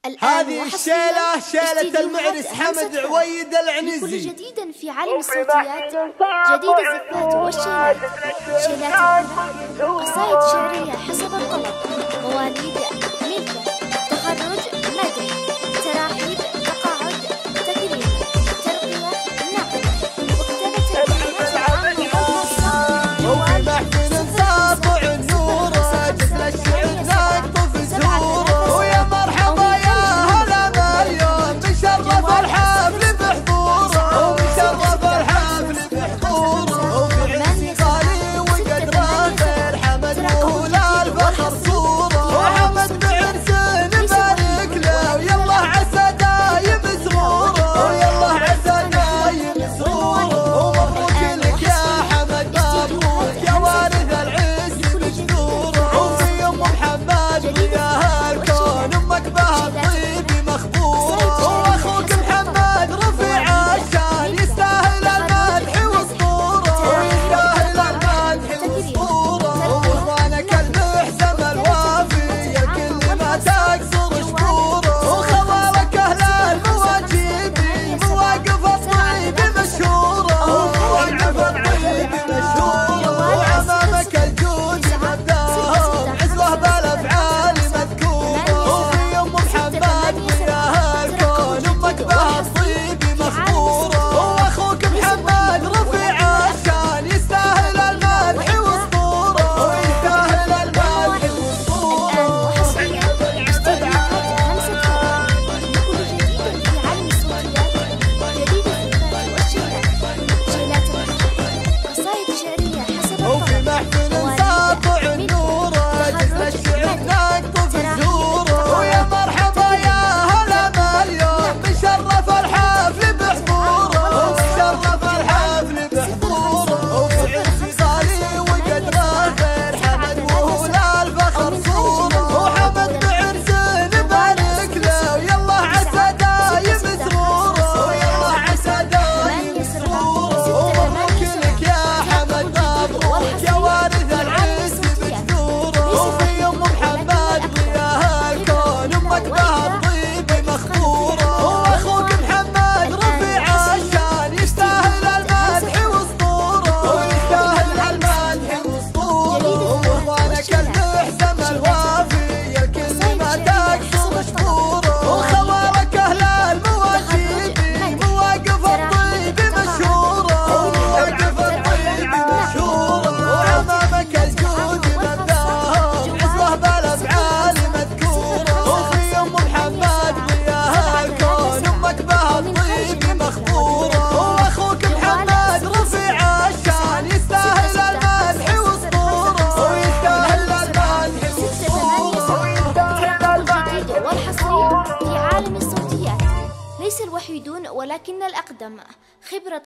هذه الشيلة شيلة المعرس حمد عويد العنزي. كل جديد في عالم الصوتيات، جديد الزفات والشيلات، شيلات الغناء، قصائد شعرية حسب الطلب، مواليد، ملكة، تخرج، مدح، تراحيب، تقاعد، تكريم، ترقية، نقد، وكتابة الكلمات العامة والخاصة، جوال، ساطع النور جسل الشعر نقطف زوره، ويا مرحبا يا هلا اليوم مشرف الحفل بحضوره، ومشرف الحفل بحضوره، وبعز غالي وقدره خير حمد مولى الفخر صوره، وحمد بعرس نبارك له ويلا عسى دايم سروره، ويلا عسى دايم سروره، ومبروك لك يا حمد مبروك يا وارث العز بجذوره، وفي ام محمد وياها الكون امك بها الطيب مخبوره، واخوك محمد رفيع الشان يستاهل المدح واسطوره، يستاهل المدح واسطوره، ورضوانك المحسن الوافي يا كل ما تقصر شكوره، وخبرك اهل المواجيب مواقف الطيب مشهوره، مواقف الطيب مشهوره، وامامك الجود مداهم عزوه بالافعال مذكوره، وفي ام محمد وياها الكون امك بها الطيب مخبوره، واخوك محمد رفيع الشان يستاهل المدح واسطوره، ويستاهل المدح واسطوره. وحصريا استديوهات همسة خبر، كل جديد في عالم الصوتيات، جديد الزفات والشيلات، شيلات الغناء، قصائد شعرية حسب وفي الطلب، محفل ساطع النور جسم الشعر نقطف زوره، ويا مرحبا يا هلا اليوم مشرف الحفل بحضوره، مشرف الحفل بحضوره، وبعز غالي وقدره خير حمد مولى الفخر صوره، وحمد بعرس نبارك له ويلا عسى دايم سروره، ويلا عسى دايم سروره، ومبروك لك يا حمد مبروك يا وارث العز بجذوره، وفي ام محمد وياها الكون امك بها الطيب مخبوره، واخوك محمد رفيع الشان يستاهل المدح واسطوره، ويستاهل المدح واسطوره، ورضوانك المحسن الوافي يا كل ما تقصر شكوره، وخبرك اهل المواجيب مواقف الطيب مشهوره، مواقف الطيب مشهوره، وامامك الجود مداهم عزوه بالافعال مذكوره، وفي ام محمد وياها الكون امك بها الطيب مخبوره، واخوك محمد رفيع الشان يستاهل المدح واسطوره، ويستاهل المدح واسطوره. الجديد والحصري في عالم الصوتيات، ليس الوحيدون ولكن الأقدم، خبرة